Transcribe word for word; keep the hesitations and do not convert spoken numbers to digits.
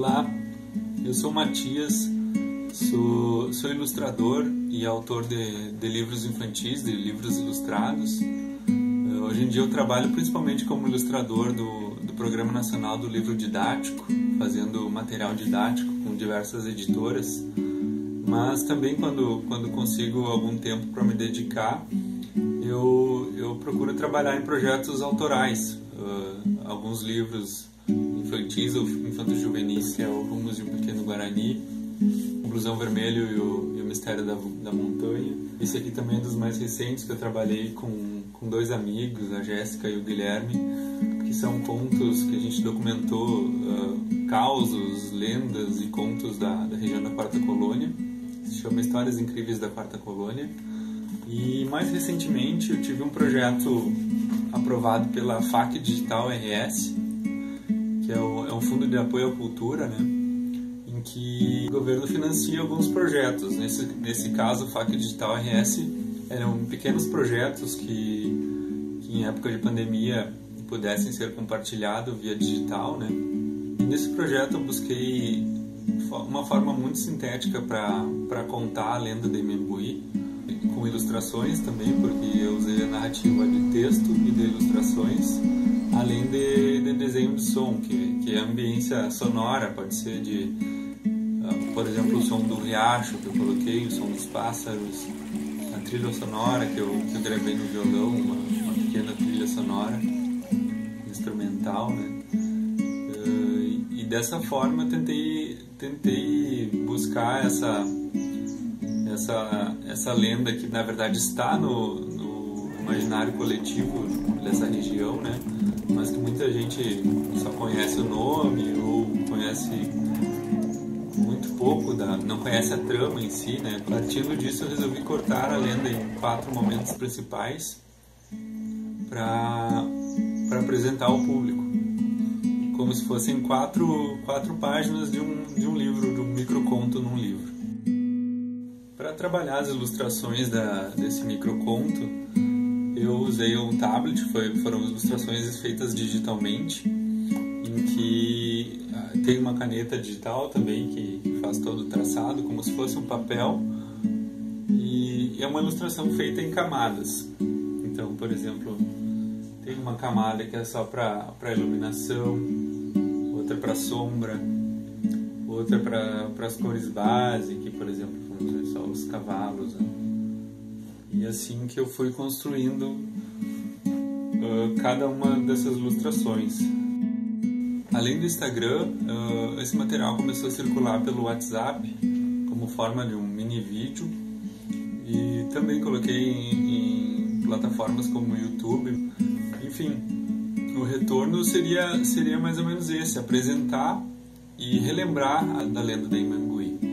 Olá, eu sou Matias, sou, sou ilustrador e autor de, de livros infantis, de livros ilustrados. Hoje em dia eu trabalho principalmente como ilustrador do, do Programa Nacional do Livro Didático, fazendo material didático com diversas editoras, mas também quando, quando consigo algum tempo para me dedicar, eu, eu procuro trabalhar em projetos autorais, uh, alguns livros infantis ou infanto-juvenis, que é o Rumos de um Pequeno Guarani, o Blusão Vermelho e o, e o Mistério da, da Montanha. Esse aqui também é dos mais recentes, que eu trabalhei com, com dois amigos, a Jéssica e o Guilherme, que são contos que a gente documentou, uh, causos, lendas e contos da, da região da Quarta Colônia. Se chama Histórias Incríveis da Quarta Colônia. E mais recentemente eu tive um projeto aprovado pela F A C Digital R S, que é, o, é um fundo de apoio à cultura, né, em que o governo financia alguns projetos. Nesse, nesse caso, a F A C Digital R S eram pequenos projetos que, que em época de pandemia pudessem ser compartilhados via digital, né. E nesse projeto eu busquei uma forma muito sintética para contar a lenda de Imembuí, com ilustrações também, porque eu usei a narrativa de texto e de ilustrações, além de, de desenho de som, que, que é a ambiência sonora, pode ser de, uh, por exemplo, o som do riacho que eu coloquei, o som dos pássaros, a trilha sonora que eu, que eu gravei no violão, uma, uma pequena trilha sonora instrumental, né? Uh, e, e dessa forma eu tentei, tentei buscar essa, essa, essa lenda que na verdade está no, no imaginário coletivo dessa região, né? Mas que muita gente só conhece o nome ou conhece muito pouco, da, não conhece a trama em si, né? Partindo disso eu resolvi cortar a lenda em quatro momentos principais para para apresentar ao público, como se fossem quatro, quatro páginas de um, de um livro, de um microconto num livro. Para trabalhar as ilustrações da, desse microconto, eu usei um tablet, foi, foram ilustrações feitas digitalmente, em que tem uma caneta digital também que faz todo o traçado, como se fosse um papel, e é uma ilustração feita em camadas. Então, por exemplo, tem uma camada que é só para iluminação, outra para sombra, outra para as cores base, que, por exemplo, vamos ver só os cavalos, né? E assim que eu fui construindo uh, cada uma dessas ilustrações. Além do Instagram, uh, esse material começou a circular pelo WhatsApp como forma de um mini vídeo, e também coloquei em, em plataformas como o YouTube. Enfim, o retorno seria, seria mais ou menos esse: apresentar e relembrar a, da lenda da Imembuí.